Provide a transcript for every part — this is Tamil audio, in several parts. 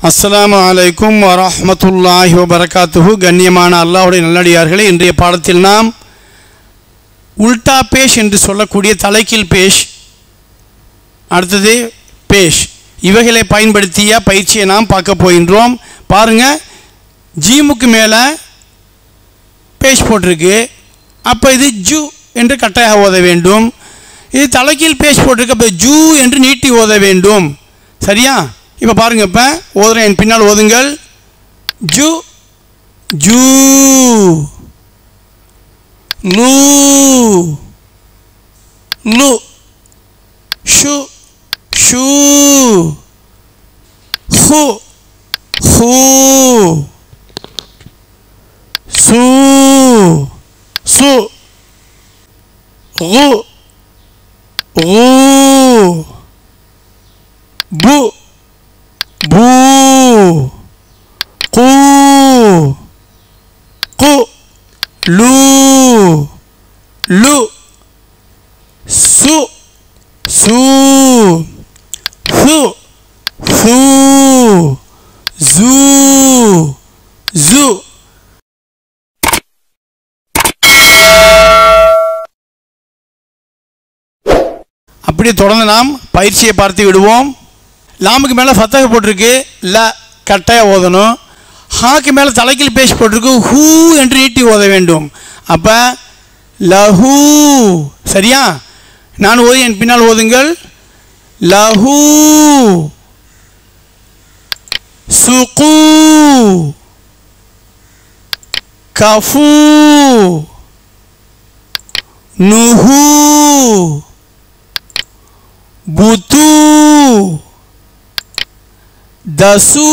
அஸ்ஸலாமு அலைக்கும் வரஹ்மத்துல்லாஹி வபரகாத்துஹு. கண்ணியமான அல்லாஹ்வுடைய நல்லடியார்களே, இன்றைய பாடத்தில் நாம் உல்டா பேஷ் என்று சொல்லக்கூடிய தலைகீழ் பேஷ், அடுத்தது பேஷ், இவைகளை பயன்படுத்திய பயிற்சியை நாம் பார்க்க போகின்றோம். பாருங்கள், ஜீமுக்கு மேலே பேஷ் போட்டிருக்கு, அப்போ இது ஜூ என்று கட்டாயாக ஓத வேண்டும். இது தலைகீழ் பேஷ் போட்டிருக்கு, அப்போ ஜூ என்று நீட்டி ஓத வேண்டும். சரியா? இப்போ பாருங்கள், இப்போ ஓதுறேன், என் பின்னால் ஓதுங்கள். ஜூ ஜூ, லூ லு, ஷு ஷூ, ஹு ஹூ, சு சு, கு கு, பு பூ, கு கு, லு லு, சு சு, ஃபு ஃபு, ஜூ ஜூ. அப்படியே தொடர்ந்து நாம் பயிற்சியை பார்த்து விடுவோம். லாமுக்கு மேலே ஃபத்தஹ் போட்டிருக்கு, ல கட்டாய ஓதணும். ஹாக்கு மேலே தலைகீழ் பேஷ் போட்டிருக்கு, ஹூ என்று நீட்டி ஓத வேண்டும். அப்போ லஹூ. சரியா? நான் ஓதி என் பின்னால் ஓதுங்கள். லஹூ சுகு, கஃபூ, நுஹூ, புத்து, தசு.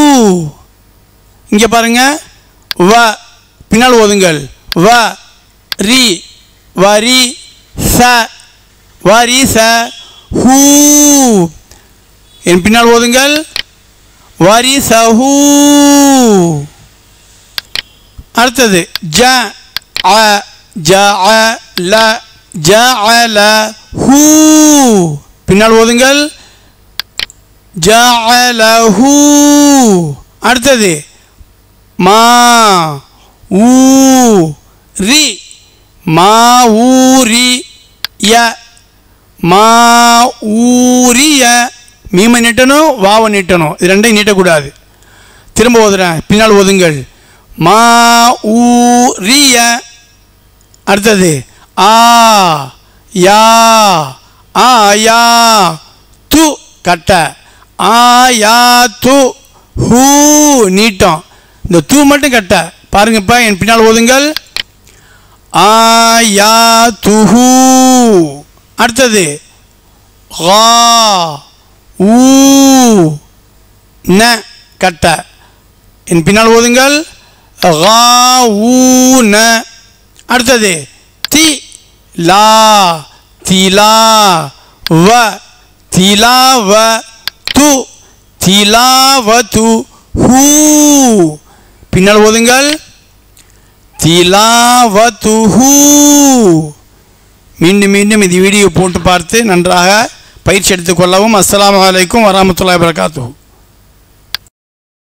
இங்கே பாருங்க, வ பின்னால் ஓதுங்கள். வ ரி, வரி ச, வரி ச, ஹூ. என் பின்னால் ஓதுங்கள். வரி சஹூ. அடுத்தது ஜ அ, ஜ அ ல, ஜ அ ல, ஹூ. பின்னால் ஓதுங்கள். ஜஅலஹு. அடுத்தது மா ஊ ரி, மா ஊ ரி ய, மா ஊரிய. மீமை நீட்டணும், வாவை நீட்டணும், இது ரெண்டையும் நீட்டக்கூடாது. திரும்ப ஓதுறேன், பின்னால் ஓதுங்கள். மா ஊரிய. அடுத்தது ஆ யா, ஆ யா து கட்ட, ஆயா து, ஹூ நீட்டம், இந்த தூ மட்டும் கட்ட. பாருங்கப்பா, என் பின்னால் ஓதுங்கள். ஆயா துஹூ. அடுத்தது கா ஊ ந கட்ட, என் பின்னால் ஓதுங்கள். கா ஊ ந. அடுத்தது தி லா, திலா வ, திலாவ து, திலாவது, ஹூ. பின்னால் ஓதுங்கள். திலாவதுஹூ. மீண்டும் மீண்டும் இந்த வீடியோ போட்டு பார்த்து நன்றாக பயிற்சி எடுத்துக்கொள்ளவும். அஸ்ஸலாமு அலைக்கும் வரஹ்மத்துல்லாஹி வபரகாத்துஹு.